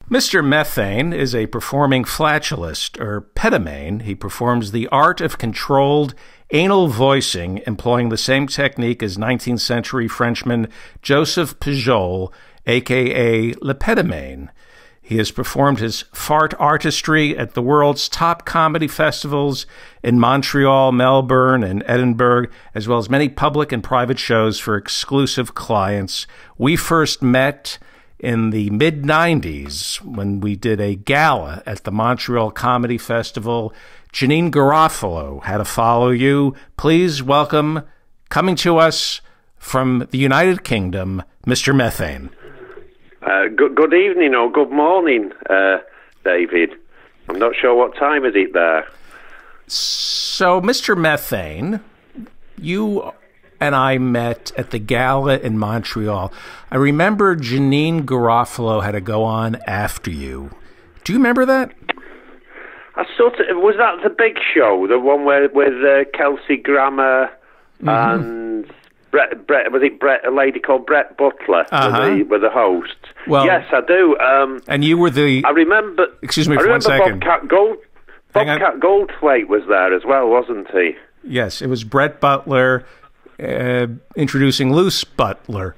Mr. Methane is a performing flatulist, or Petomane. He performs the art of controlled anal voicing, employing the same technique as 19th century Frenchman Joseph Pujol, a.k.a. Le Petomane. He has performed his Fart Artistry at the world's top comedy festivals in Montreal, Melbourne, and Edinburgh, as well as many public and private shows for exclusive clients. We first met in the mid-'90s when we did a gala at the Montreal Comedy Festival. Janeane Garofalo had to follow you. Please welcome, coming to us from the United Kingdom, Mr. Methane. Good evening or good morning, David. I'm not sure what time is it there. So, Mr. Methane, you and I met at the gala in Montreal. I remember Janeane Garofalo had to go on after you. Do you remember that? Was that the big show, the one with Kelsey Grammer and Brett? Was it Brett? A lady called Brett Butler were the hosts. Well, yes, I do. And you were the. I remember. Excuse me for 1 second. Bobcat Goldthwait was there as well, wasn't he? Yes, it was Brett Butler introducing Luce Butler.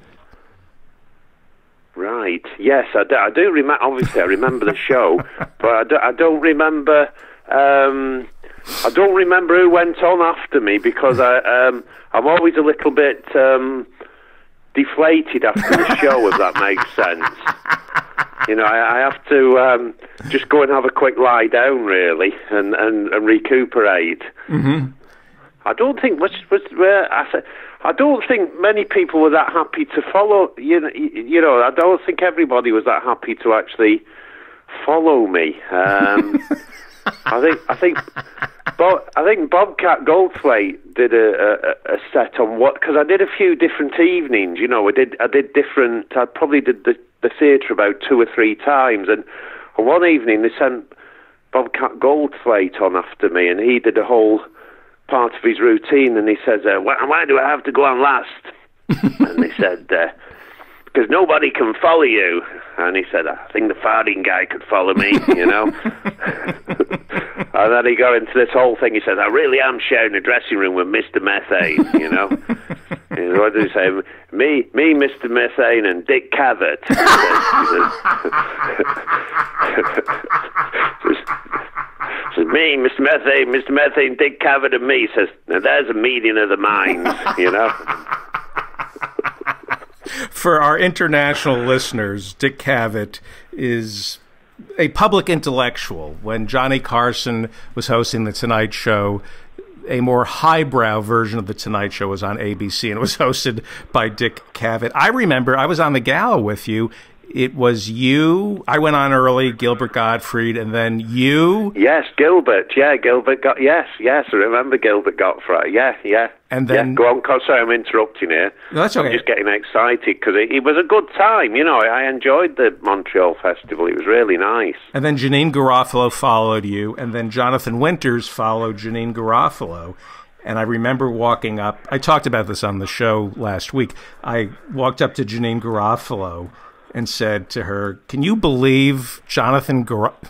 Right. Yes, I do remember. Obviously, I remember the show, but I don't remember. I don't remember who went on after me because I'm always a little bit deflated after the show, if that makes sense. You know, I have to just go and have a quick lie down, really, and recuperate. Mm-hmm. I don't think I don't think many people were that happy to follow. You know, I don't think everybody was that happy to actually follow me. I think Bobcat Goldthwait did a set on what, because I did a few different evenings. You know, I did different. I probably did the theatre about 2 or 3 times, and on one evening they sent Bobcat Goldthwait on after me, and he did a whole part of his routine, and he says, why do I have to go on last? And they said, because nobody can follow you. And he said, I think the farting guy could follow me, you know. And then he got into this whole thing. He said, I really am sharing a dressing room with Mr. Methane, you know. And what did he say? Me, Mr. Methane, and Dick Cavett. Says, me, Mr. Methane, Dick Cavett, and me. Says, now there's a meeting of the minds, you know. For our international listeners, Dick Cavett is a public intellectual. When Johnny Carson was hosting The Tonight Show, a more highbrow version of The Tonight Show was on ABC, and it was hosted by Dick Cavett. I remember I was on the gala with you. It was you. I went on early, Gilbert Gottfried, and then you. Yes, Gilbert. Yeah, Gilbert got. Yes. I remember Gilbert Gottfried. Yeah. And then go on. Sorry, I'm interrupting here. No, that's okay. I'm just getting excited because it was a good time. You know, I enjoyed the Montreal Festival. It was really nice. And then Janeane Garofalo followed you, and then Jonathan Winters followed Janeane Garofalo. And I remember walking up. I talked about this on the show last week. I walked up to Janeane Garofalo and said to her, can you believe Jonathan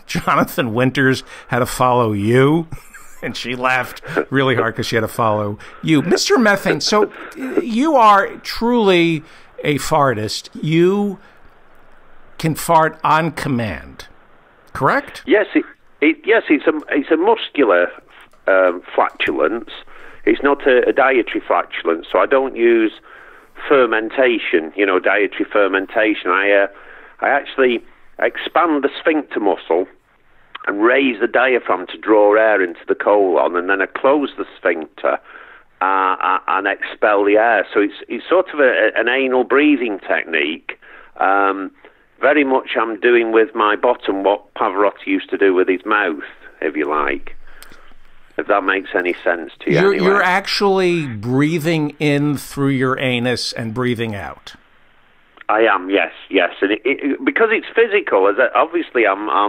Winters had to follow you? And she laughed really hard because she had to follow you. Mr. Methane, so you are truly a fartist. You can fart on command, correct? Yes, it's a muscular flatulence. It's not a dietary flatulence, so I don't use fermentation, you know, dietary fermentation. I actually expand the sphincter muscle and raise the diaphragm to draw air into the colon, and then I close the sphincter and expel the air. So it's sort of an anal breathing technique. Very much I'm doing with my bottom what Pavarotti used to do with his mouth, if you like. If that makes any sense to you. Anyway. You're actually breathing in through your anus and breathing out. I am, yes, and because it's physical. Obviously,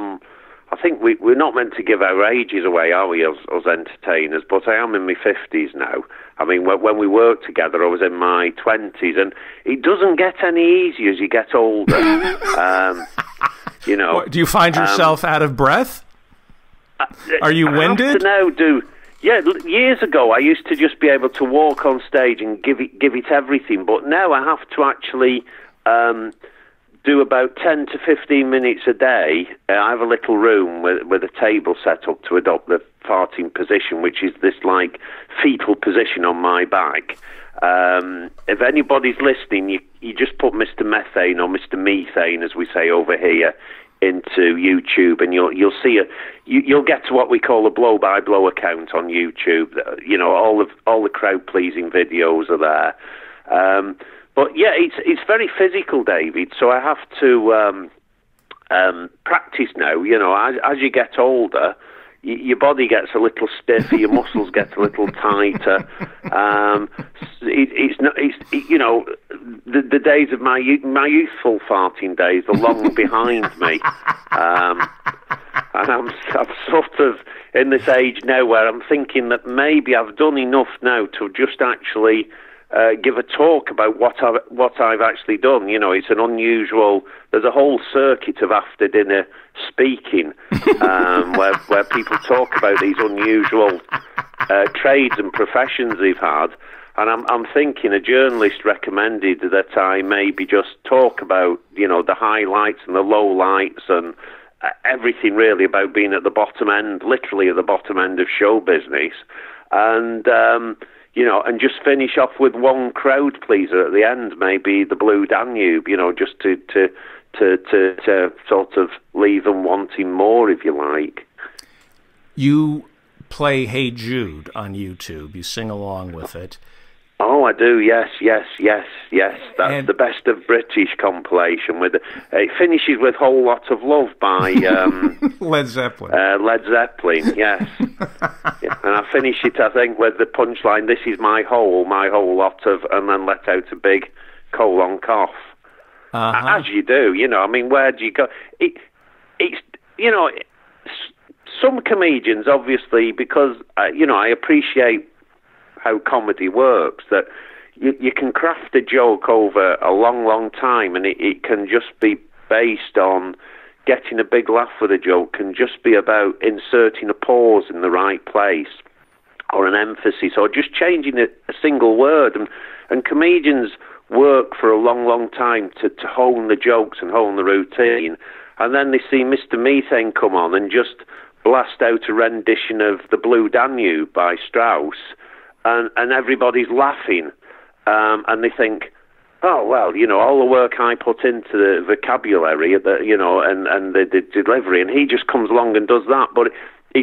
I think we're not meant to give our ages away, are we, as entertainers? But I am in my 50s now. I mean, when we worked together, I was in my 20s, and it doesn't get any easier as you get older. You know, do you find yourself out of breath? Are you winded? Years ago I used to just be able to walk on stage and give it everything, but now I have to actually do about 10 to 15 minutes a day. I have a little room with a table set up to adopt the farting position, which is this like fetal position on my back. If anybody's listening, you just put Mr. Methane or Mr. Methane, as we say over here, into YouTube, and you'll see you'll get to what we call a blow-by-blow account on YouTube. You know, all the crowd-pleasing videos are there. But yeah, it's very physical, David. So I have to practice now. You know, as you get older, your body gets a little stiffer, your muscles get a little tighter. You know, the days of my youthful farting days are long behind me, and I'm sort of in this age now where I'm thinking that maybe I've done enough now to just actually give a talk about what I've actually done. You know, it's an unusual. There's a whole circuit of after dinner speaking where people talk about these unusual trades and professions they've had. And I'm thinking a journalist recommended that I maybe just talk about, you know, the highlights and the lowlights and everything really about being at the bottom end, literally at the bottom end of show business. And you know, and just finish off with one crowd pleaser at the end, maybe the Blue Danube, you know, just to sort of leave them wanting more, if you like. You play Hey Jude on YouTube. You sing along with it. Oh, I do. Yes. That's the Best of British compilation. It finishes with Whole Lot of Love by Led Zeppelin. Led Zeppelin, yes. Yeah. And I finish it, I think, with the punchline, "This is my whole lot of," and then let out a big colon cough. As you do, you know. I mean, where do you go? It's you know, some comedians, obviously, because you know, I appreciate how comedy works, that you can craft a joke over a long time, and it can just be based on getting a big laugh with a joke, can just be about inserting a pause in the right place or an emphasis or just changing a single word. And comedians work for a long time to hone the jokes and hone the routine, and then they see Mr. Methane come on and just blast out a rendition of The Blue Danube by Strauss, and everybody's laughing, and they think, oh, well, you know, all the work I put into the vocabulary, you know, and the delivery, and he just comes along and does that. But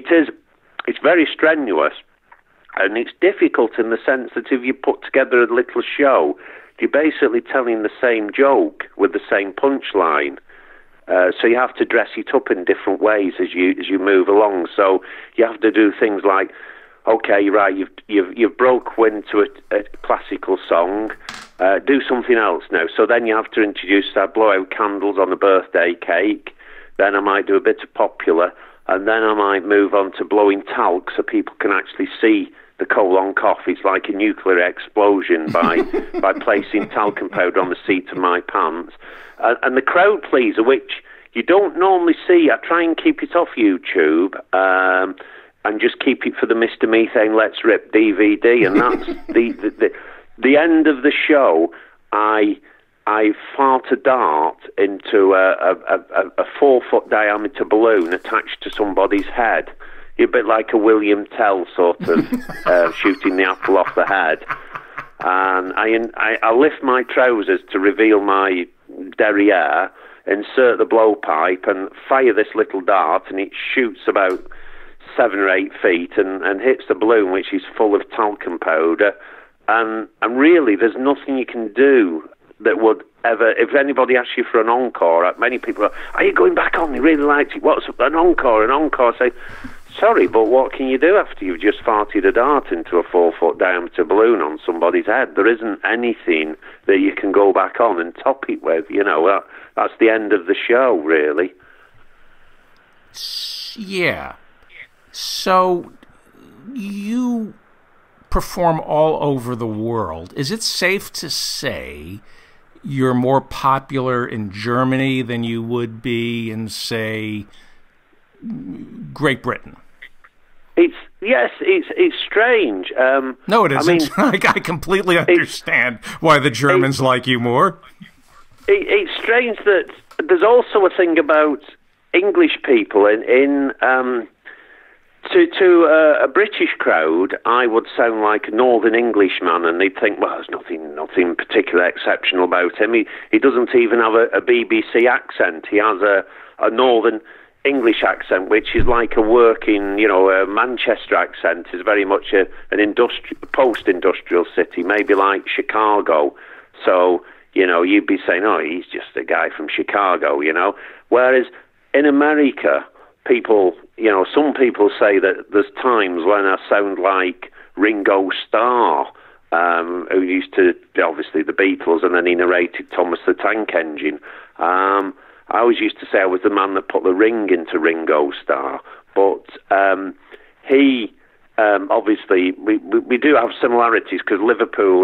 it's very strenuous, and it's difficult in the sense that if you put together a little show, you're basically telling the same joke with the same punchline. So you have to dress it up in different ways as you move along. So you have to do things like, okay, right, you've broke into a classical song. Do something else now. So then you have to introduce that, blow out candles on a birthday cake. Then I might do a bit of popular, and then I might move on to blowing talc so people can actually see the colon cough. It's like a nuclear explosion by placing talcum powder on the seat of my pants. And the crowd pleaser, which you don't normally see, I try and keep it off YouTube. And just keep it for the Mr. Methane Let's Rip DVD, and that's the end of the show. I fart a dart into a 4-foot diameter balloon attached to somebody's head. You're a bit like a William Tell sort of shooting the apple off the head. And I lift my trousers to reveal my derriere, insert the blowpipe, and fire this little dart, and it shoots about 7 or 8 feet and hits the balloon, which is full of talcum powder, and really there's nothing you can do that would ever, if anybody asks you for an encore, many people go, are you going back on? They really liked it. What's an encore? An encore? I say, sorry, but what can you do after you've just farted a dart into a 4-foot diameter balloon on somebody's head? There isn't anything that you can go back on and top it with. You know, that's the end of the show, really. Yeah. So you perform all over the world. Is it safe to say you're more popular in Germany than you would be in, say, Great Britain? It's strange. No, it isn't. I mean, I completely understand why the Germans like you more. It's strange that there's also a thing about English people to a British crowd. I would sound like a Northern Englishman, and they'd think, well, there's nothing particularly exceptional about him. He doesn't even have a BBC accent. He has a Northern English accent, which is like a working, a Manchester accent. Is very much an post-industrial city, maybe like Chicago. So, you'd be saying, oh, he's just a guy from Chicago, Whereas in America, people, some people say that there's times when I sound like Ringo Starr, who used to, obviously, the Beatles, and then he narrated Thomas the Tank Engine. I always used to say I was the man that put the ring into Ringo Starr. But he, obviously, we do have similarities because Liverpool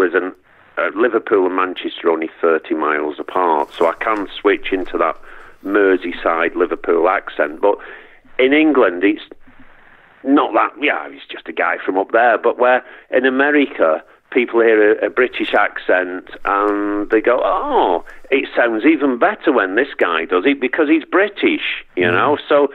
and Manchester are only 30 miles apart, so I can switch into that Merseyside Liverpool accent. But in England, it's not that, he's just a guy from up there. But where in America, people hear a British accent and they go, oh, it sounds even better when this guy does it because he's British, So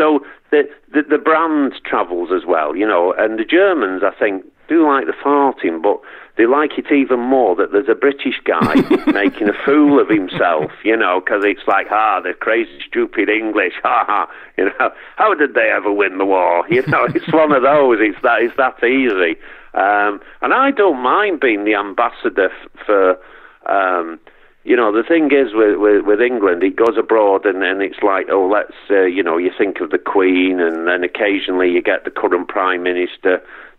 the brand travels as well, and the Germans, I think, do like the farting, but they like it even more that there's a British guy making a fool of himself, because it's like, the crazy, stupid English, how did they ever win the war? It's one of those, it's that easy. And I don't mind being the ambassador for, the thing is with England, it goes abroad and it's like, oh, let's, you think of the Queen, and then occasionally you get the current Prime Minister.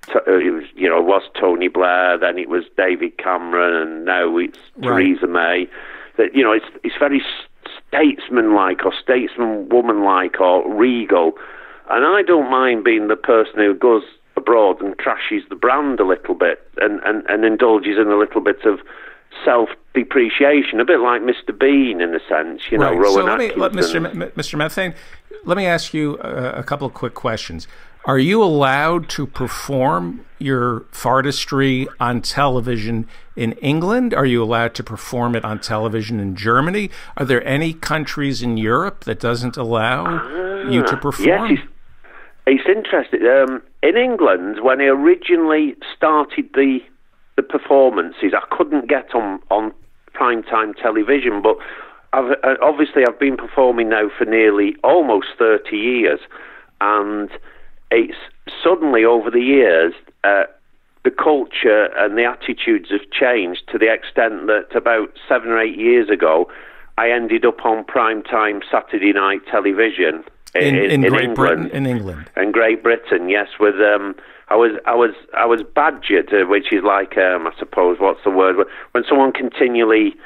It was Tony Blair, then it was David Cameron, and now it's Theresa May. That it's very statesman-like or statesman-woman-like or regal, and I don't mind being the person who goes abroad and trashes the brand a little bit and indulges in a little bit of self-depreciation, a bit like Mr. Bean in a sense, Right. Rowan Mr. Methane, let me ask you a couple of quick questions. Are you allowed to perform your fartistry on television in England? Are you allowed to perform it on television in Germany? Are there any countries in Europe that doesn't allow you to perform? Yes, it's interesting. In England, when I originally started the performances, I couldn't get on primetime television, but I've been performing now for nearly almost 30 years, and it's suddenly over the years, the culture and the attitudes have changed to the extent that about 7 or 8 years ago, I ended up on primetime Saturday night television in Great Britain, in England, in Great Britain. Yes, with I was badgered, which is like I suppose what's the word when someone continually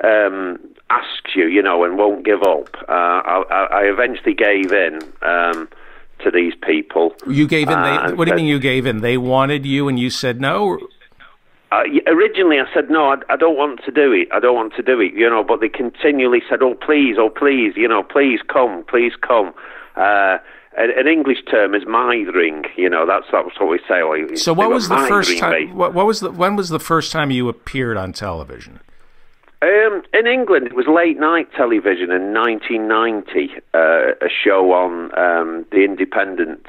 asks you, and won't give up. I eventually gave in. To these people. You gave in? What do you mean you gave in? They wanted you and you said no? Originally I said, no, I don't want to do it. I don't want to do it, but they continually said, oh, please, please come. An English term is mithering, that's what we say. So what was the first time, when was the first time you appeared on television? In England, it was late night television in 1990. A show on the independent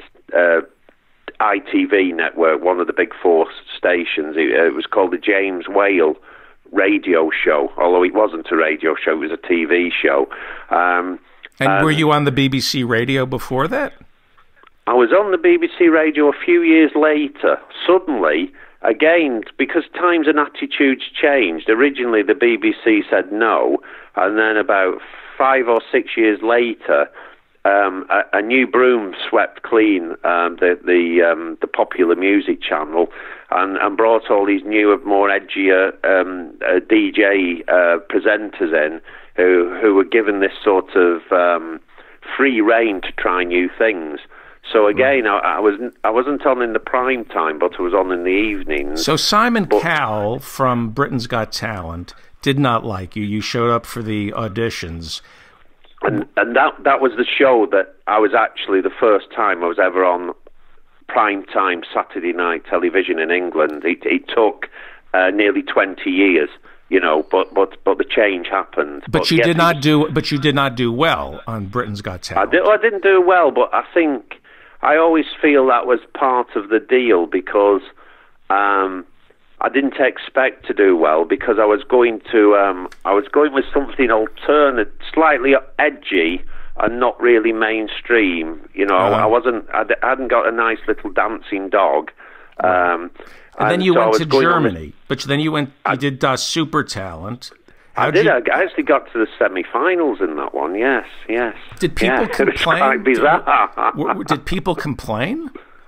ITV network, one of the big four stations. It was called the James Whale radio show, although it wasn't a radio show; it was a TV show. And were you on the BBC radio before that? I was on the BBC radio a few years later. Suddenly. Again, because times and attitudes changed. Originally, the BBC said no, and then about 5 or 6 years later, a new broom swept clean the popular music channel and brought all these newer, more edgier DJ presenters in who were given this sort of free rein to try new things. So again, I wasn't on in the prime time, but I was on in the evenings. So Simon Cowell from Britain's Got Talent did not like you. You showed up for the auditions. And that was the show that I was actually the first time I was ever on prime time Saturday night television in England. It took nearly 20 years, you know, but the change happened. But you did not do well on Britain's Got Talent. I didn't do well, but I think I always feel that was part of the deal because I didn't expect to do well because I was going with something alternate, slightly edgy and not really mainstream. You know, I hadn't got a nice little dancing dog. And then you went to Germany, but then you did Das Super Talent. I actually got to the semi-finals in that one. Yes. Did people complain? It was quite bizarre. Did people complain?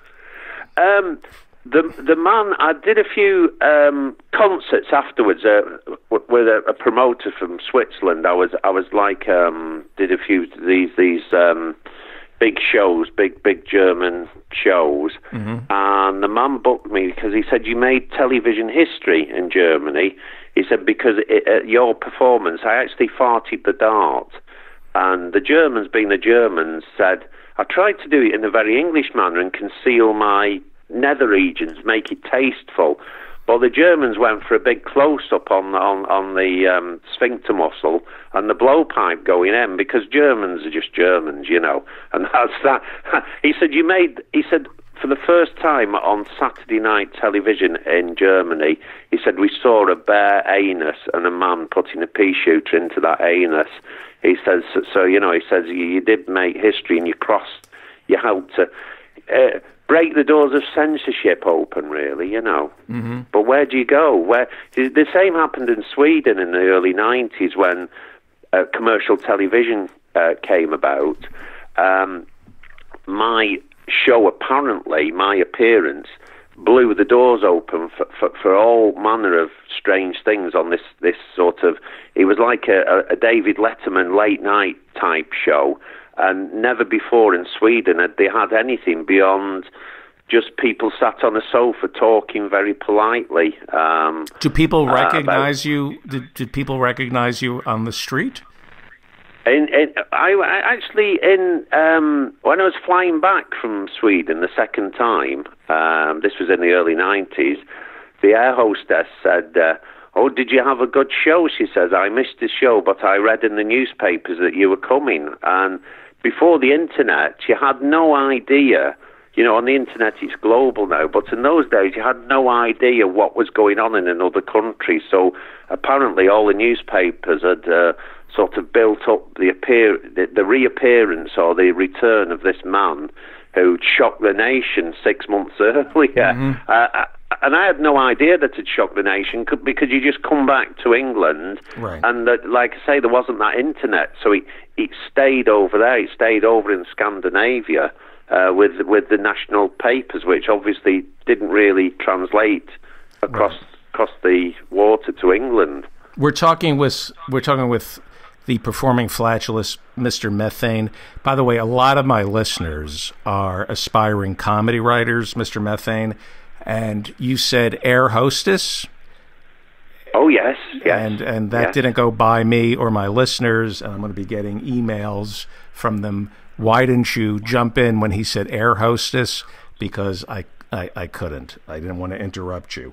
The man, I did a few concerts afterwards with a promoter from Switzerland. I was like did a few these big shows, big German shows, and the man booked me because he said, you made television history in Germany. He said, because at your performance, I actually farted the dart. And the Germans, being the Germans, said, I tried to do it in a very English manner and conceal my nether regions, make it tasteful. Well, the Germans went for a big close-up on the sphincter muscle and the blowpipe going in, because Germans are just Germans, you know. And that's that. He said, for the first time on Saturday night television in Germany, he said, we saw a bare anus and a man putting a pea shooter into that anus. He says, so you know, he says, you did make history and you helped to break the doors of censorship open, really, you know. But where do you go? The same happened in Sweden in the early 90s when commercial television came about. My show, apparently, my appearance, blew the doors open for all manner of strange things on this sort of... It was like a David Letterman late night type show, and never before in Sweden had they had anything beyond just people sat on a sofa talking very politely. Do people recognize you? Did people recognize you on the street? When I was flying back from Sweden the second time, this was in the early 90s, the air hostess said, oh, did you have a good show? She says, I missed the show, but I read in the newspapers that you were coming. And before the internet, you had no idea. You know, on the internet it's global now, but in those days you had no idea what was going on in another country. So apparently all the newspapers had sort of built up the reappearance or the return of this man who'd shocked the nation 6 months earlier. And I had no idea that it shocked the nation because you just come back to England, right. And like I say, there wasn't that internet, so it stayed over there. It stayed over in Scandinavia with the national papers, which obviously didn't really translate across the water to England. We're talking with the performing flatulist, Mr. Methane. By the way, a lot of my listeners are aspiring comedy writers, Mr. Methane. And you said air hostess? Oh, yes. And that didn't go by me or my listeners, and I'm going to be getting emails from them. Why didn't you jump in when he said air hostess? Because I couldn't. I didn't want to interrupt you.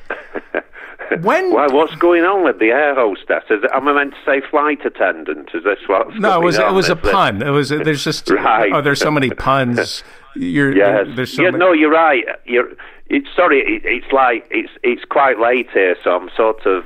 Well, what's going on with the air hostess? Am I meant to say flight attendant? Is this what's going on? No, it was a pun. There's just right. Oh, there's so many puns. Yes. No, you're right. It's quite late here, so I'm sort of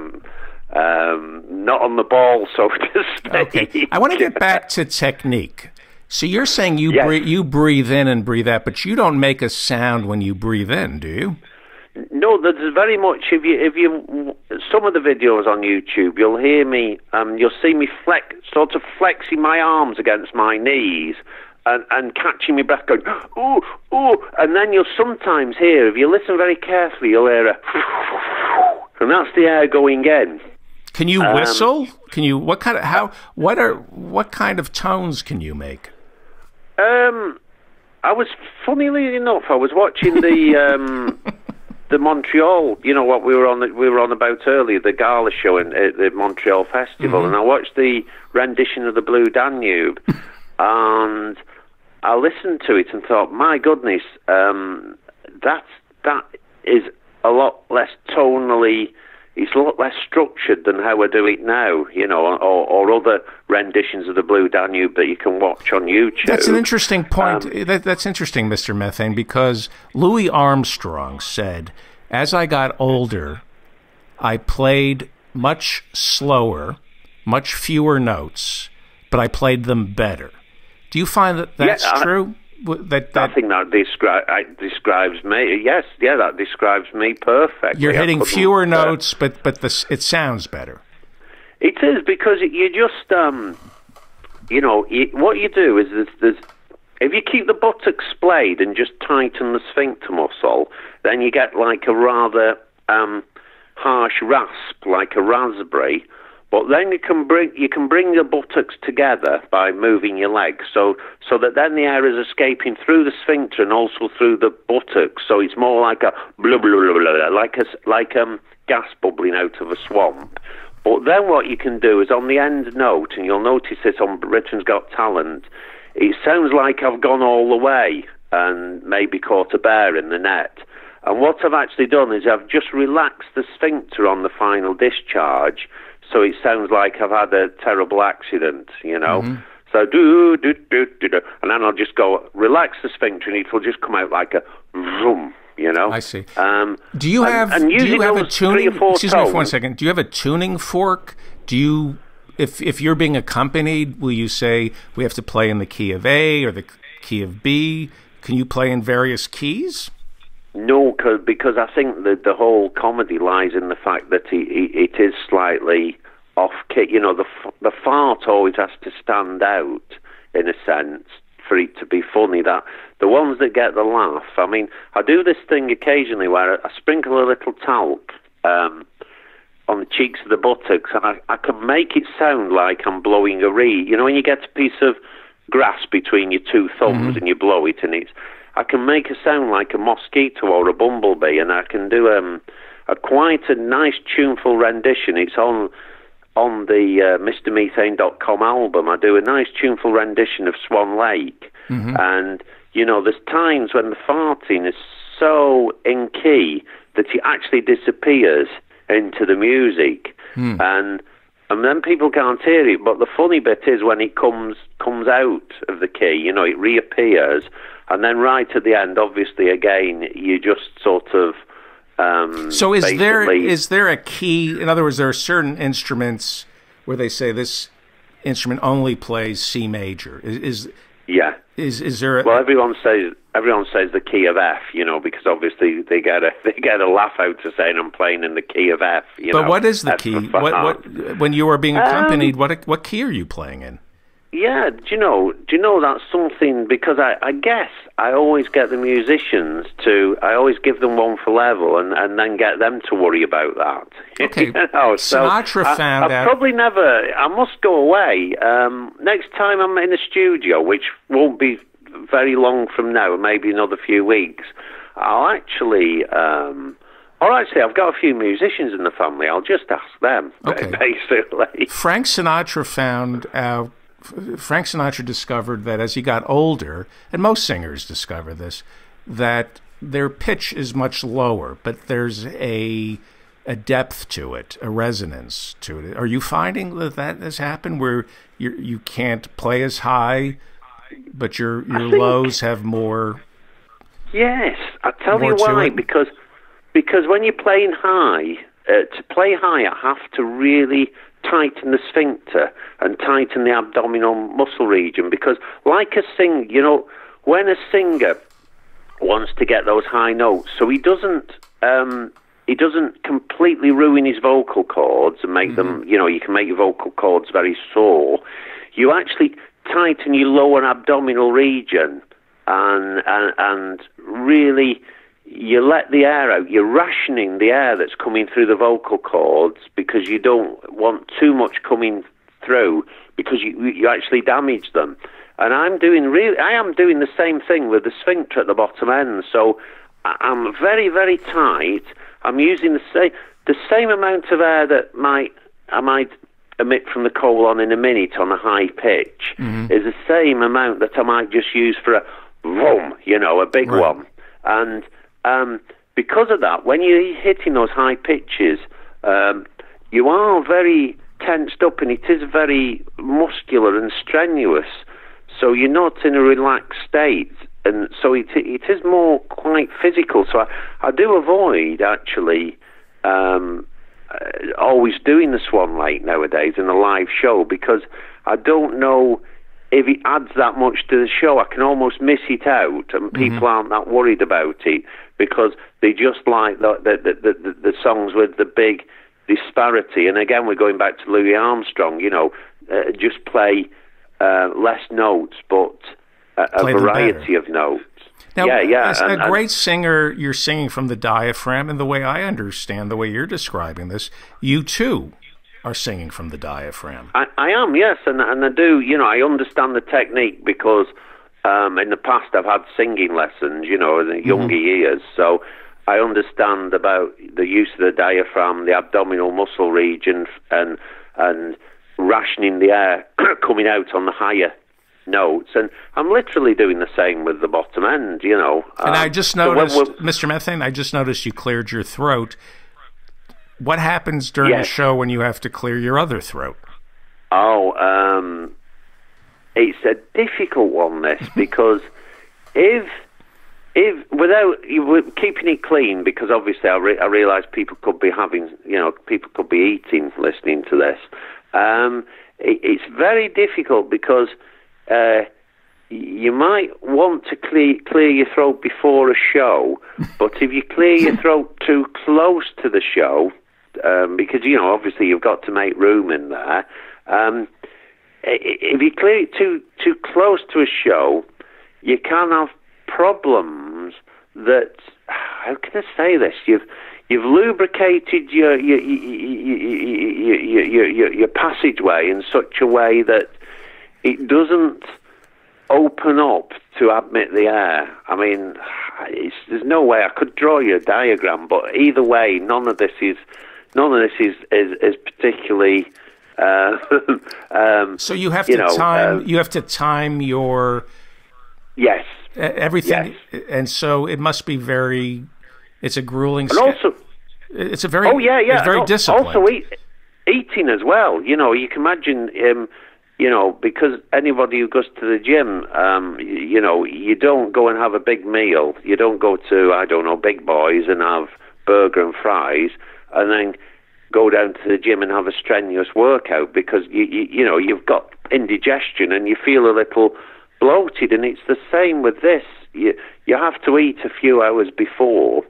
not on the ball, so to speak. Okay. I want to get back to technique. So you're saying you breathe in and breathe out, but you don't make a sound when you breathe in, do you? No, there's very much. If you some of the videos on YouTube, you'll hear me. You'll see me sort of flexing my arms against my knees and catching my breath, going ooh, ooh, and then you'll sometimes hear, if you listen very carefully, you'll hear a, and that's the air going in. Can you whistle? Can you? What kind of tones can you make? funnily enough, I was watching the Montreal, what we were on about earlier, the gala show at the Montreal Festival, and I watched the rendition of the Blue Danube, and I listened to it and thought, my goodness, that is a lot less tonally. It's a lot less structured than how I do it now, or other renditions of the Blue Danube that you can watch on YouTube. That's an interesting point. That's interesting, Mr. Methane, because Louis Armstrong said, as I got older, I played much slower, much fewer notes, but I played them better. Do you find that that's true? I think that describes me. Yes, that describes me perfectly. You're hitting fewer notes, but it sounds better. It is, because you just, what you do is there's if you keep the buttocks splayed and just tighten the sphincter muscle, then you get like a rather harsh rasp, like a raspberry. But then you can bring the buttocks together by moving your legs, so that then the air is escaping through the sphincter and also through the buttocks. So it's more like a blah blah blah blah, like gas bubbling out of a swamp. But then what you can do is on the end note, and you'll notice this on Britain's Got Talent, it sounds like I've gone all the way and maybe caught a bear in the net. And what I've actually done is I've just relaxed the sphincter on the final discharge. So it sounds like I've had a terrible accident, So do, and then I'll just go relax the sphincter, and it'll just come out like a vroom, I see. Do you have a tuning? Excuse me for 1 second. Do you have a tuning fork? Do you, if you're being accompanied, will you say we have to play in the key of A or the key of B? Can you play in various keys? No, because I think that the whole comedy lies in the fact that it is slightly off-key. The fart always has to stand out, in a sense, for it to be funny. That the ones that get the laugh, I mean, I do this thing occasionally where I sprinkle a little talc on the cheeks of the buttocks, and I can make it sound like I'm blowing a reed. When you get a piece of grass between your two thumbs and you blow it, and I can make a sound like a mosquito or a bumblebee, and I can do quite a nice tuneful rendition. It's on the MrMethane.com album. I do a nice tuneful rendition of Swan Lake, and there's times when the farting is so in key that it actually disappears into the music, and then people can't hear it. But the funny bit is when it comes out of the key, it reappears. And then right at the end, obviously, again, you just sort of. So is there a key? In other words, there are certain instruments where they say this instrument only plays C major. Is there? Everyone says the key of F, because obviously they get a laugh out of saying I'm playing in the key of F. But what is the key? What when you are being accompanied? What key are you playing in? Yeah, do you know that's something, because I guess I always get the musicians I always give them one for level and then get them to worry about that. Okay. Sinatra found out. Probably never, I must go away. Next time I'm in the studio, which won't be very long from now, maybe another few weeks, I'll actually, I've got a few musicians in the family, I'll just ask them, basically. Frank Sinatra discovered that as he got older, and most singers discover this, that their pitch is much lower, but there's a depth to it, a resonance to it. Are you finding that has happened, where you can't play as high, but your lows have more? Yes, I'll tell you why. Because when you're playing high, to play high, I have to really tighten the sphincter and tighten the abdominal muscle region, because like a when a singer wants to get those high notes, so he doesn't completely ruin his vocal cords and make them, you can make your vocal cords very sore. You actually tighten your lower abdominal region and really you let the air out. You're rationing the air that's coming through the vocal cords, because you don't want too much coming through, because you actually damage them. And I am doing the same thing with the sphincter at the bottom end. So I'm very, very tight. I'm using the same amount of air that I might emit from the colon in a minute on a high pitch is the same amount that I might just use for a vroom, a big one. And because of that, when you're hitting those high pitches, you are very tensed up, and it is very muscular and strenuous. So you're not in a relaxed state, and so it is more quite physical. So I do avoid actually always doing the Swan Lake nowadays in a live show, because I don't know if it adds that much to the show. I can almost miss it out, and people aren't that worried about it because they just like the songs with the big disparity. And again, we're going back to Louis Armstrong, just play less notes, but a variety of notes. Now, as a great singer, you're singing from the diaphragm, and the way I understand, the way you're describing this, you too are singing from the diaphragm. I am, yes, and I do, I understand the technique because in the past I've had singing lessons, in the younger years, so I understand about the use of the diaphragm, the abdominal muscle region, and rationing the air coming out on the higher notes, and I'm literally doing the same with the bottom end, And I just noticed, Mr. Methane, I just noticed you cleared your throat. What happens during a show when you have to clear your other throat? Oh, it's a difficult one, this, because if without keeping it clean, because obviously I realise people could be having, people could be eating listening to this. It's very difficult because you might want to clear your throat before a show, but if you clear your throat too close to the show, because obviously you've got to make room in there. If you clear it too close to a show, you can have problems that, how can I say this? You've lubricated your passageway in such a way that it doesn't open up to admit the air. I mean, there's no way I could draw you a diagram, but either way, none of this is particularly. So you have to time. You have to time your. Yes. Everything, yes. And so it must be very. It's a grueling. And also, it's a very. Oh yeah. It's very disciplined. Also, eating as well. You can imagine. Because anybody who goes to the gym, you don't go and have a big meal. You don't go to, Big Boys and have burger and fries, and then go down to the gym and have a strenuous workout, because you've got indigestion and you feel a little bloated. And it's the same with this. You have to eat a few hours before.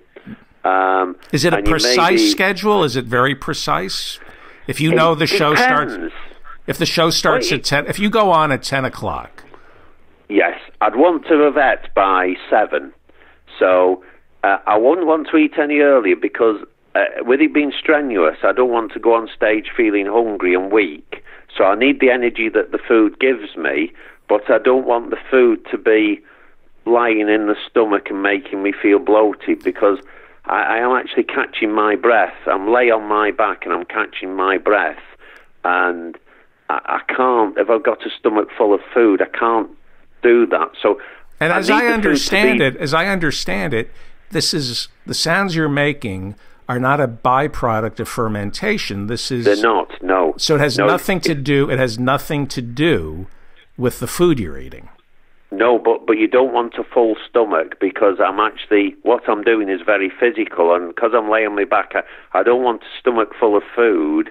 Is it a precise schedule? Is it very precise? If you know the show starts. If the show starts at 10, if you go on at 10 o'clock. Yes, I'd want to have ate by 7. So I wouldn't want to eat any earlier, because with it being strenuous, I don't want to go on stage feeling hungry and weak. So I need the energy that the food gives me, but I don't want the food to be lying in the stomach and making me feel bloated, because I am actually catching my breath. I'm lay on my back and I'm catching my breath, and I can't, if I've got a stomach full of food, I can't do that. So, and as I understand it, this is the sounds you're making are not a byproduct of fermentation. They're not. No. So it has nothing to do. It has nothing to do with the food you're eating. No, but you don't want a full stomach, because what I'm doing is very physical, and because I'm laying on my back, I don't want a stomach full of food,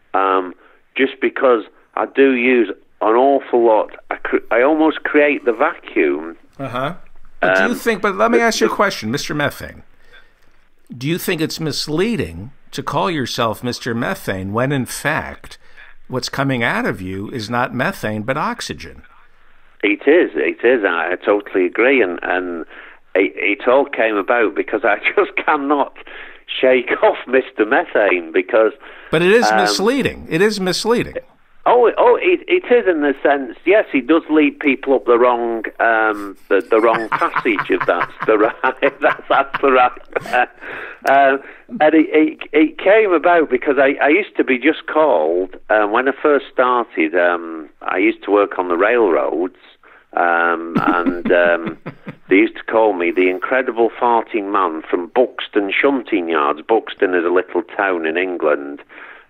just because I do use an awful lot. I almost create the vacuum. But do you think? But let me ask you a question, Mr. Methane. Do you think it's misleading to call yourself Mr. Methane when, in fact, what's coming out of you is not methane but oxygen? It is. I totally agree, and it all came about because I just cannot shake off Mr. Methane, because. But it is misleading. It is misleading. It is in the sense. Yes, he does lead people up the wrong, the wrong passage. If that's the right, that's the right. And it came about because I used to be just called when I first started. I used to work on the railroads, and they used to call me the incredible farting man from Buxton Shunting Yards. Buxton is a little town in England.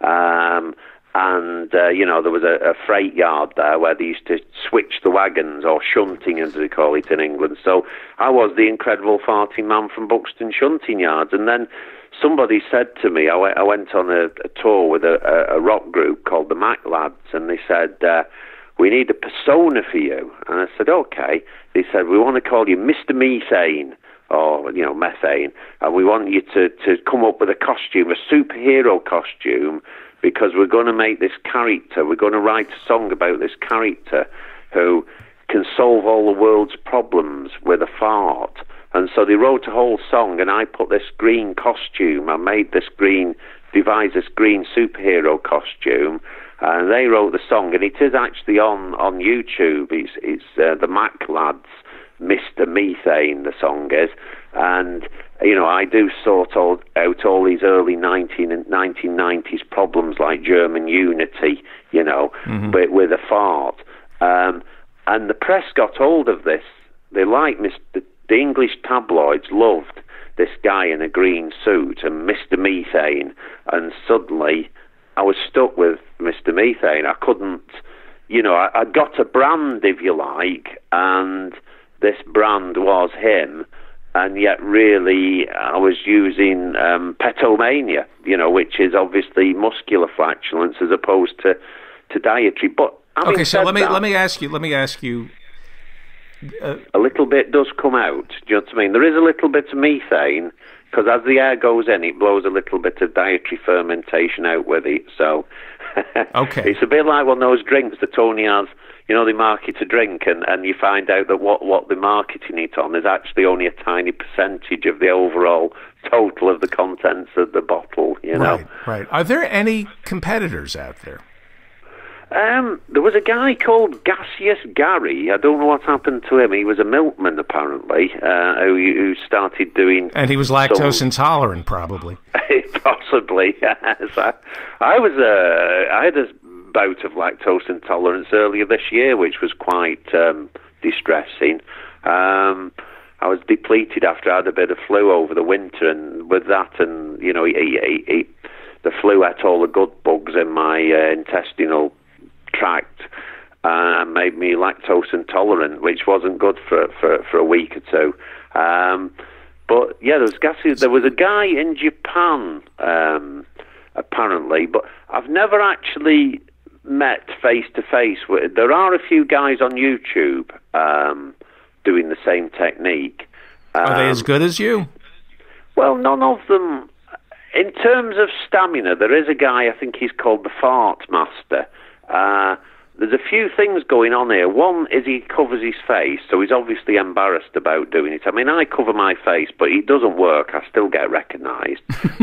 And there was a freight yard there where they used to switch the wagons, or shunting as they call it in England. So I was the incredible farting man from Buxton Shunting Yards. And then somebody said to me, I went on a tour with a rock group called the Mac Lads, and they said, we need a persona for you. And I said, okay. They said, we want to call you Mr. Methane, or, Methane, and we want you to come up with a costume, a superhero costume, because we're going to make this character, we're going to write a song about this character who can solve all the world's problems with a fart. And so they wrote a whole song, and I put this green costume, I devised this green superhero costume, and they wrote the song, and it is actually on YouTube. It's the Mac Lads, Mr. Methane, the song is, and I do sort out all these early 1990s problems like German unity, but with a fart. And the press got hold of this. They liked the English tabloids loved this guy in a green suit and Mr. Methane, and suddenly I was stuck with Mr. Methane. I couldn't, I got a brand, if you like, and this brand was him. And yet, really, I was using Petomane, which is obviously muscular flatulence as opposed to dietary. But okay, so let me ask you. A little bit does come out. Do you know what I mean? There is a little bit of methane because as the air goes in, it blows a little bit of dietary fermentation out with it. So, okay, it's a bit like one of those drinks that Tony has. They market a drink, and you find out that what they're marketing it on is actually only a tiny percentage of the overall total of the contents of the bottle, Right. Are there any competitors out there? There was a guy called Gaseous Gary. I don't know what happened to him. He was a milkman, apparently, who started doing... And he was lactose intolerant, probably. Possibly, yes. I had a bout of lactose intolerance earlier this year, which was quite distressing. I was depleted after I had a bit of flu over the winter, and with that, and the flu ate all the good bugs in my intestinal tract and made me lactose intolerant, which wasn't good for a week or two. But yeah, there was a guy in Japan apparently, but I've never actually met face to face with. There are a few guys on YouTube doing the same technique. Are they as good as you? Well, none of them. In terms of stamina, there is a guy, I think he's called the Fart Master. There's a few things going on here. One is he covers his face, so he's obviously embarrassed about doing it. I mean, I cover my face, but it doesn't work. I still get recognised.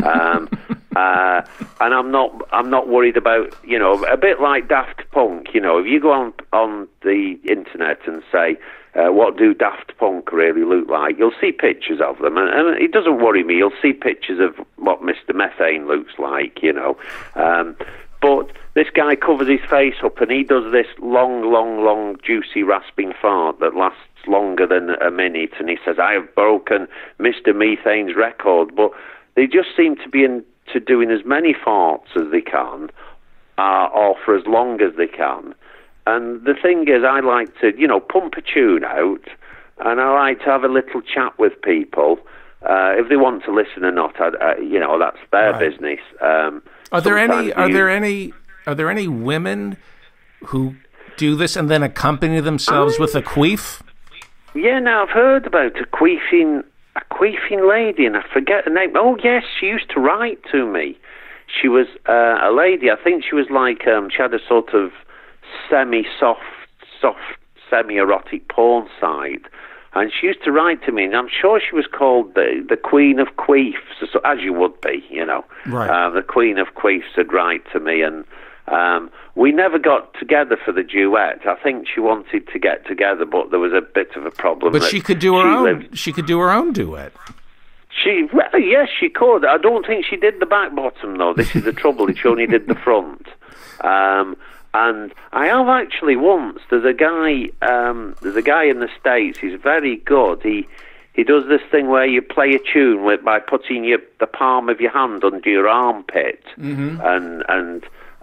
And I'm not worried about, a bit like Daft Punk, if you go on the internet and say, what do Daft Punk really look like? You'll see pictures of them, and it doesn't worry me. You'll see pictures of what Mr. Methane looks like, But this guy covers his face up, and he does this long, juicy, rasping fart that lasts longer than a minute, and he says, I have broken Mr. Methane's record. But they just seem to be into doing as many farts as they can, or for as long as they can. And the thing is, I like to, pump a tune out, and I like to have a little chat with people. If they want to listen or not, that's their business. Are there any women who do this and then accompany themselves with a queef? Yeah, now I've heard about a queefing lady, and I forget her name. Oh yes, she used to write to me. She was a lady. I think she was like she had a sort of semi-soft, semi-erotic porn site. And she used to write to me, and I'm sure she was called the Queen of Queefs, so, as you would be, Right. The Queen of Queefs would write to me, and We never got together for the duet. I think she wanted to get together, but there was a bit of a problem. But she could do her own. She could do her own duet. Well, yes, she could. I don't think she did the back bottom though. This is the trouble. She only did the front. And I have actually once. There's a guy in the States. He's very good. He does this thing where you play a tune by putting the palm of your hand under your armpit, and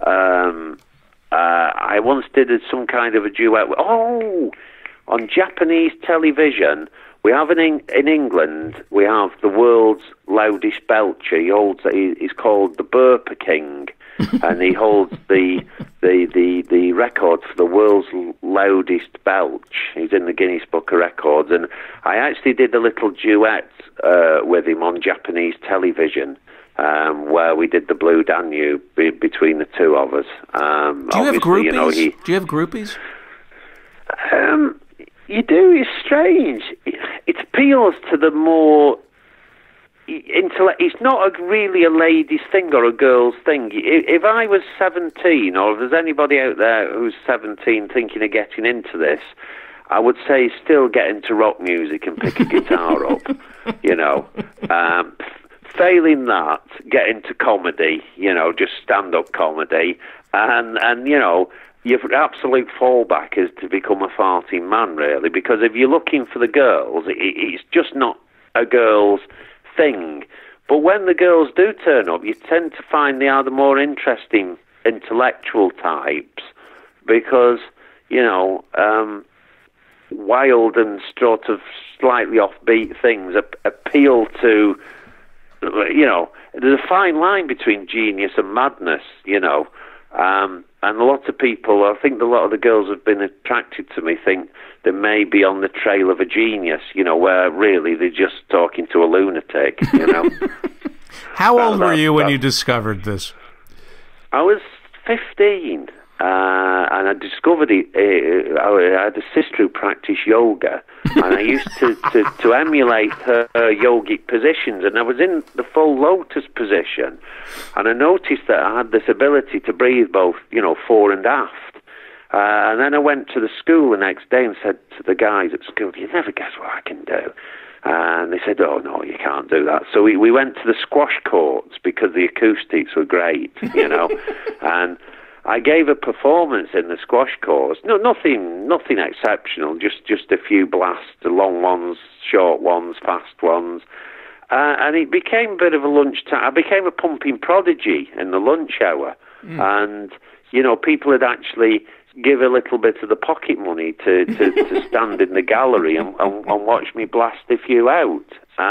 I once did some kind of a duet. On Japanese television, we have in England, we have the world's loudest belcher. He's called the Burper King, and he holds the record for the world's loudest belch. He's in the Guinness Book of Records, and I actually did a little duet with him on Japanese television. Where we did the Blue Danube between the two of us. Do you have groupies? Do you have groupies? You do. It's strange. It appeals to the more intellect. It's not really a lady's thing or a girl's thing. If I was 17, or if there's anybody out there who's 17 thinking of getting into this, I would say still get into rock music and pick a guitar up. Failing that, get into comedy, just stand-up comedy, and your absolute fallback is to become a farting man, really, because if you're looking for the girls, it's just not a girl's thing. But when the girls do turn up, you tend to find they are the more interesting intellectual types, because, wild and sort of slightly offbeat things appeal to... there's a fine line between genius and madness, and a lot of people, I think a lot of the girls have been attracted to me, think they may be on the trail of a genius, where really they're just talking to a lunatic, How old were you when you discovered this? I was 15. And I discovered it. I had a sister who practiced yoga, and I used to emulate her yogic positions. And I was in the full lotus position, and I noticed that I had this ability to breathe both, fore and aft. And then I went to the school the next day and said to the guys at school, "You never guess what I can do." And they said, "Oh, no, you can't do that." So we went to the squash courts because the acoustics were great, and I gave a performance in the squash course. No, nothing exceptional. Just a few blasts, long ones, short ones, fast ones, and it became a bit of a lunchtime. I became a pumping prodigy in the lunch hour, and people would actually give a little bit of the pocket money to stand in the gallery and watch me blast a few out.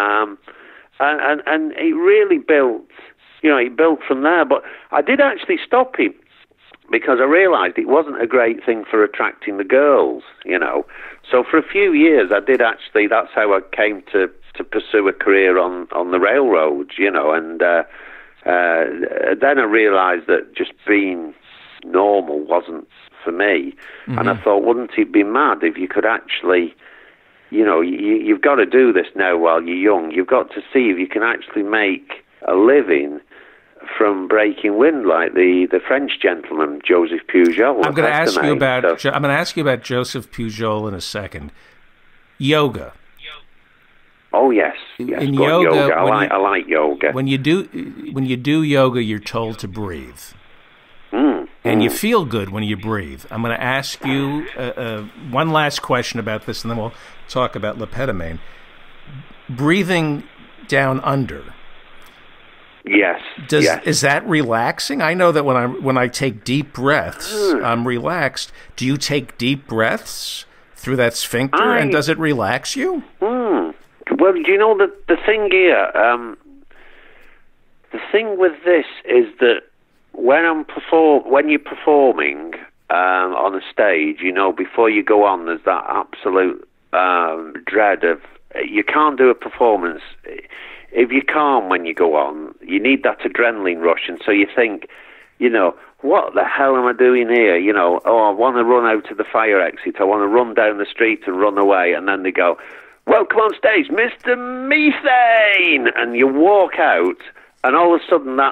And it really built. It built from there. But I did actually stop him, because I realised it wasn't a great thing for attracting the girls, So for a few years, I did actually, that's how I came to pursue a career on the railroads, and then I realised that just being normal wasn't for me. And I thought, wouldn't it be mad if you could actually, you've got to do this now while you're young. You've got to see if you can actually make a living from breaking wind, like the French gentleman Joseph Pujol. I'm going to ask you about Joseph Pujol in a second. Yoga. Oh yes. In yoga, I like yoga. When you do yoga, you're told to breathe, and you feel good when you breathe. I'm going to ask you one last question about this, and then we'll talk about Petomane. Breathing down under. Yes. Is that relaxing? I know that when I take deep breaths, I'm relaxed. Do you take deep breaths through that sphincter, and does it relax you? Well, do you know the thing here? The thing with this is that when you're performing on a stage, before you go on, there's that absolute dread of you can't do a performance. If you're calm when you go on, you need that adrenaline rush, and so you think, what the hell am I doing here? I want to run out to the fire exit. I want to run down the street and run away. And then they go, "Welcome on stage, Mr. Methane!" And you walk out, and all of a sudden that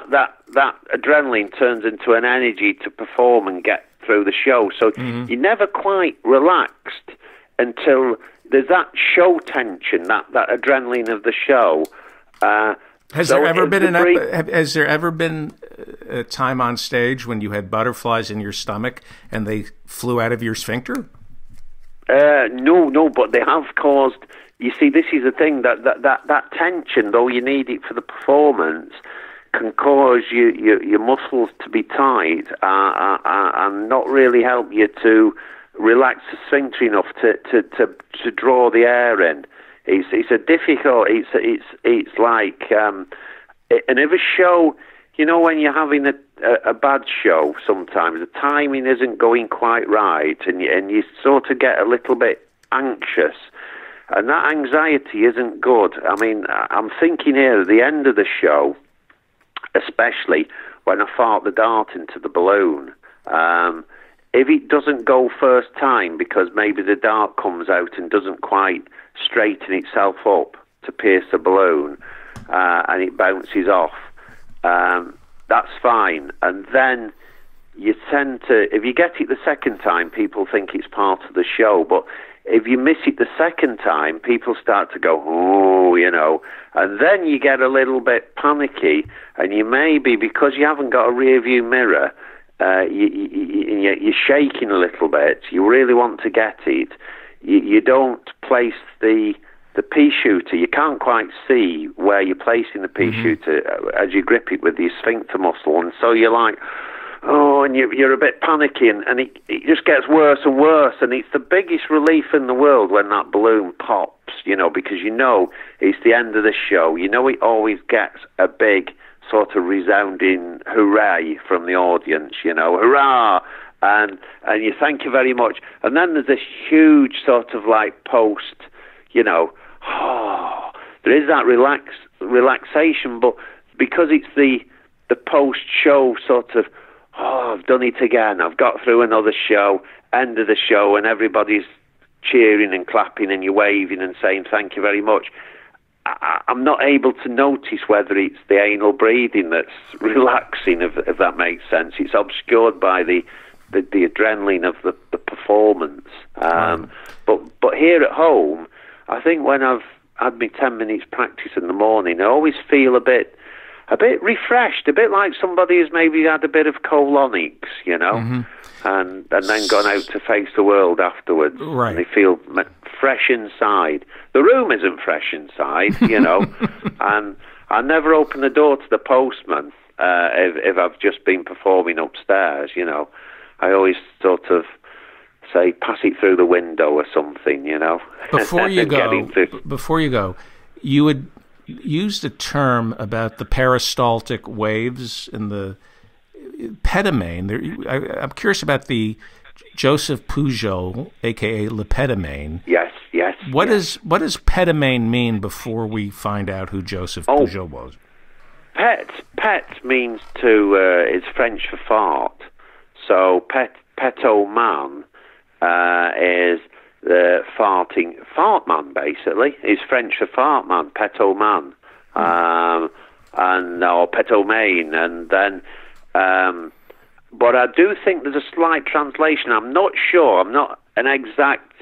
that adrenaline turns into an energy to perform and get through the show. So you're never quite relaxed until there's that show tension, that adrenaline of the show. Has there ever been a time on stage when you had butterflies in your stomach and they flew out of your sphincter? No, but they have caused. You see, this is the thing, that tension, though you need it for the performance, can cause your muscles to be tight and not really help you to relax the sphincter enough to draw the air in. It's a difficult. It's like in every show. You know, when you're having a bad show, sometimes the timing isn't going quite right, and you sort of get a little bit anxious, and that anxiety isn't good. I mean, I'm thinking here at the end of the show, especially when I fart the dart into the balloon. If it doesn't go first time because maybe the dart comes out and doesn't quite straighten itself up to pierce the balloon, and it bounces off, that's fine. And then you tend to, if you get it the second time, people think it's part of the show. But if you miss it the second time, people start to go, oh, you know, and then you get a little bit panicky, and you maybe, because you haven't got a rear view mirror, you're shaking a little bit. You really want to get it. You don't place the pea shooter. You can't quite see where you're placing the pea shooter as you grip it with your sphincter muscle, and so you're like, oh, and you're a bit panicky, and it just gets worse and worse, and it's the biggest relief in the world when that balloon pops, you know, because you know it's the end of the show. You know it always gets a big sort of resounding hooray from the audience, you know, hurrah, and you thank you very much. And then there's this huge sort of like post, you know, there is that relaxation, but because it's the post-show sort of, I've done it again, I've got through another show, end of the show, and everybody's cheering and clapping and you're waving and saying thank you very much. I'm not able to notice whether it's the anal breathing that's relaxing, if that makes sense. It's obscured by the adrenaline of the performance. But here at home, I think when I've had my 10 minutes practice in the morning, I always feel a bit refreshed, a bit like somebody who's maybe had a bit of colonics, you know, and then gone out to face the world afterwards. Right. And they feel fresh inside. The room isn't fresh inside, you know, and I never open the door to the postman if I've just been performing upstairs, you know. I always sort of say, pass it through the window or something, you know. Before you go, you would use the term about the peristaltic waves in the Petomane. I'm curious about the Joseph Pujol, a.k.a. Le Petomane. Yes. What does Petomane mean before we find out who Joseph Pujol was? Pet means it's French for fart. So Petomane is the fart man, basically. It's French for fart man, Petomane, or Petomane, and then. But I do think there's a slight translation. I'm not sure. I'm not an exact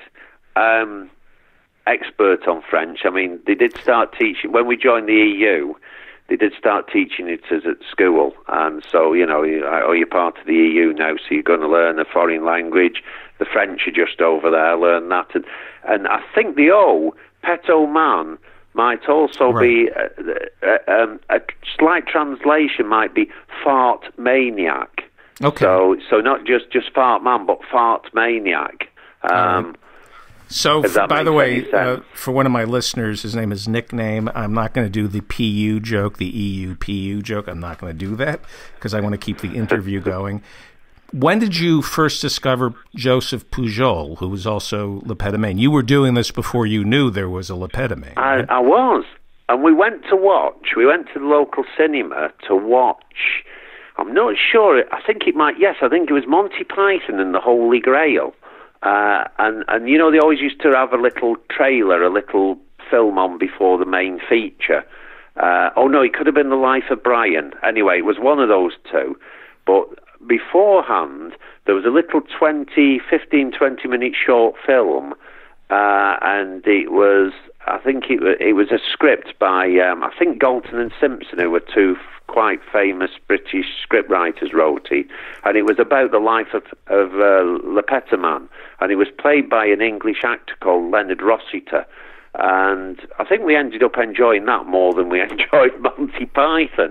expert on French. I mean, they did start teaching when we joined the EU. They did start teaching it at school, and so you know, you're part of the EU now, so you're going to learn a foreign language. The French are just over there, learn that, and I think the Petomane might also be a slight translation might be fart maniac. Okay. So not just fart man, but fart maniac. So, by the way, for one of my listeners, his name is Nickname. I'm not going to do the PU joke, the EU PU joke. I'm not going to do that because I want to keep the interview going. When did you first discover Joseph Pujol, who was also Le Petomane? You were doing this before you knew there was a Le Petomane. Right? I was. And we went to watch. We went to the local cinema to watch. I'm not sure. I think it was Monty Python and the Holy Grail. And you know, they always used to have a little trailer, a little film on before the main feature. Oh no, it could have been The Life of Brian. Anyway, it was one of those two. But beforehand, there was a little 20-minute short film, and it was, I think it was a script by, I think Galton and Simpson, who were two quite famous British scriptwriters, wrote it, and it was about the life of Le Petomane, and it was played by an English actor called Leonard Rossiter. And I think we ended up enjoying that more than we enjoyed Monty Python.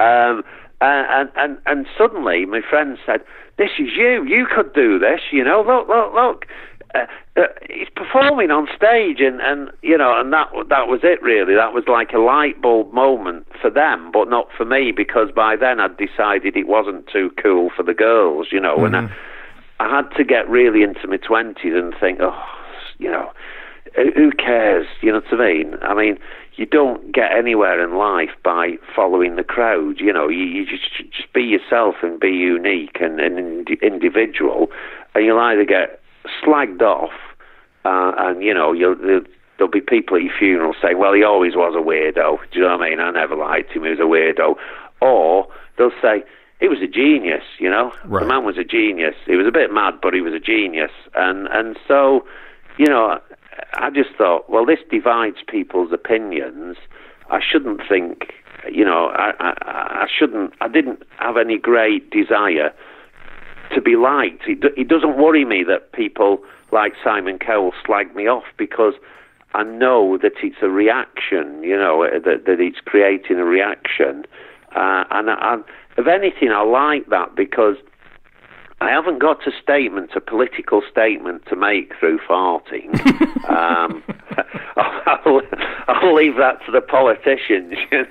And suddenly my friend said, "This is you. You could do this. You know, look. He's performing on stage," and that was it really. That was like a light bulb moment for them, but not for me, because by then I'd decided it wasn't too cool for the girls. You know, and I had to get really into my 20s and think, who cares? You know what I mean? I mean, you don't get anywhere in life by following the crowd. You know, you just be yourself and be unique and individual, and you'll either get slagged off, and there'll be people at your funeral saying, "Well, he always was a weirdo." Do you know what I mean? I never liked him; he was a weirdo. Or they'll say, "He was a genius." You know, right. The man was a genius. He was a bit mad, but he was a genius. And so, I just thought, well, this divides people's opinions. I shouldn't think, I shouldn't. I didn't have any great desire to be liked. It doesn't worry me that people like Simon Cowell slag me off, because I know that it's a reaction, that it's creating a reaction. And if anything, I like that, because I haven't got a political statement to make through farting. I'll leave that to the politicians,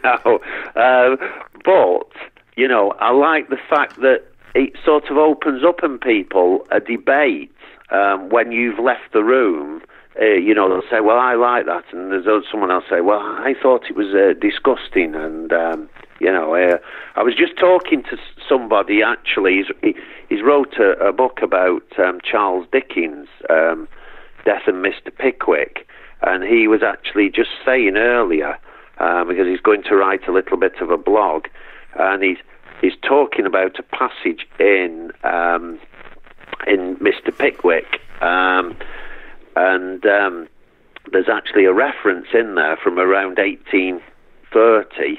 But, I like the fact that it sort of opens up in people a debate when you've left the room. They'll say, "Well, I like that," and there's someone else say, "Well, I thought it was disgusting," and I was just talking to somebody, actually. He's wrote a book about Charles Dickens' Death and Mr. Pickwick, and he was actually just saying earlier, because he's going to write a little bit of a blog, and he's talking about a passage in Mr. Pickwick, and there's actually a reference in there from around 1830.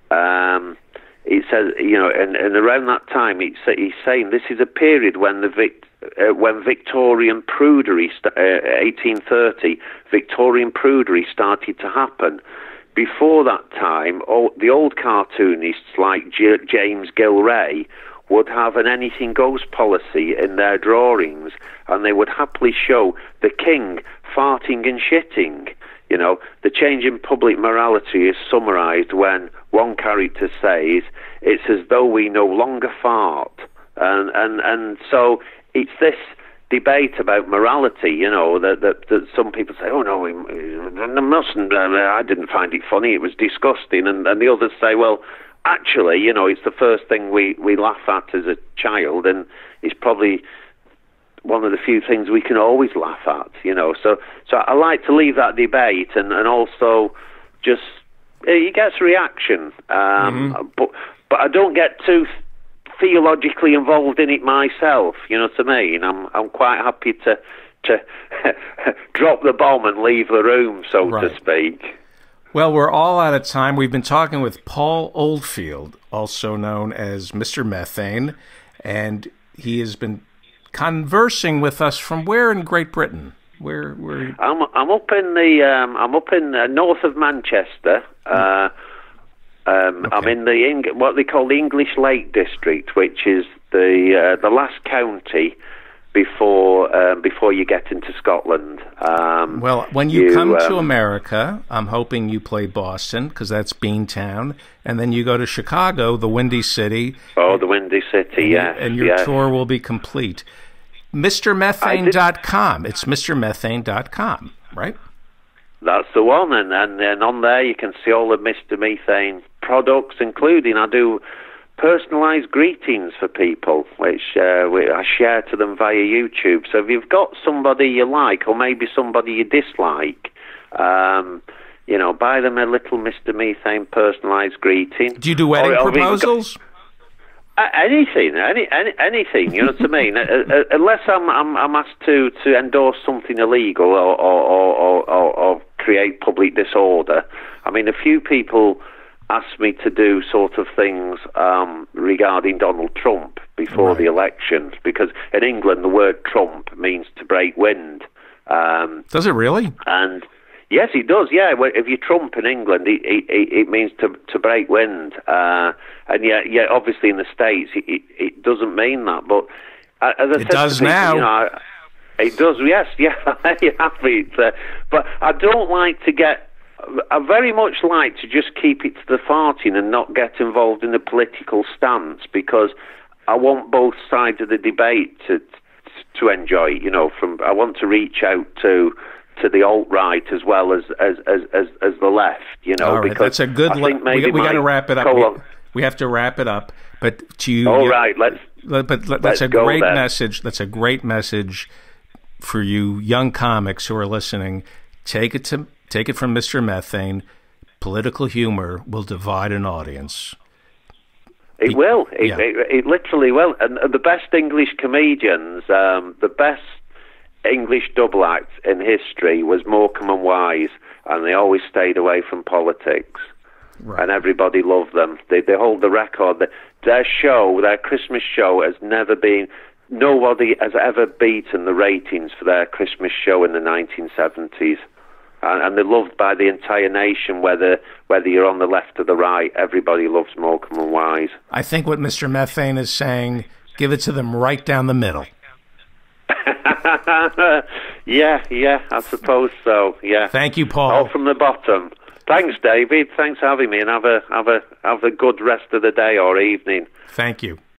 It says, and around that time, he's saying this is a period when when Victorian prudery, 1830, Victorian prudery started to happen. Before that time, the old cartoonists like James Gilray would have an anything goes policy in their drawings, and they would happily show the king farting and shitting. The change in public morality is summarised when one character says, "It's as though we no longer fart." And so it's this debate about morality, that some people say, "Oh no, we mustn't. I didn't find it funny. It was disgusting." And the others say, "Well, actually, it's the first thing we laugh at as a child, and it's probably one of the few things we can always laugh at." So I like to leave that debate, and also just it gets reaction, but I don't get too theologically involved in it myself. You know what I mean? I'm quite happy to drop the bomb and leave the room, so to speak. Well, we're all out of time. We've been talking with Paul Oldfield, also known as Mr. Methane, and he has been conversing with us from where in Great Britain? Where? I'm up in the north of Manchester. Okay. I'm in what they call the English Lake District, which is the last county before you get into Scotland. Well, when you come to America, I'm hoping you play Boston, because that's Beantown, and then you go to Chicago, the Windy City. Oh, the Windy City, yes. And your tour will be complete. MrMethane.com. It's MrMethane.com, right? That's the one, and on there you can see all the Mr. Methane products, including I do personalised greetings for people, which I share to them via YouTube. So if you've got somebody you like, or maybe somebody you dislike, You know, buy them a little Mr. Methane personalised greeting. Do you do wedding proposals? Anything, anything. You know what I mean? Unless I'm asked to endorse something illegal or create public disorder. I mean, a few people asked me to do sort of things regarding Donald Trump before the elections, because in England the word Trump means to break wind. Does it really? And yes, it does. Yeah, if you Trump in England, it means to break wind. And yeah, obviously in the States it doesn't mean that. But as I said, it does now. You know, it does. Yes, yeah. But I don't like to get. I very much like to just keep it to the farting and not get involved in the political stance, because I want both sides of the debate to enjoy. You know, I want to reach out to the alt-right as well as the left, you know. All right, because that's a good. We got to wrap it up. We have to wrap it up. But that's a great message. That's a great message for you young comics who are listening. Take it from Mr. Methane. Political humor will divide an audience. It will. It literally will. And the best English comedians, the best English double act in history was Morecambe and Wise, and they always stayed away from politics. Right. And everybody loved them. They hold the record. Their Christmas show has never been. Nobody has ever beaten the ratings for their Christmas show in the 1970s. And they're loved by the entire nation, whether you're on the left or the right. Everybody loves Morecambe and Wise. I think what Mr. Methane is saying, give it to them right down the middle. Yeah, I suppose so. Yeah. Thank you, Paul. All from the bottom. Thanks, David. Thanks for having me, and have a good rest of the day or evening. Thank you.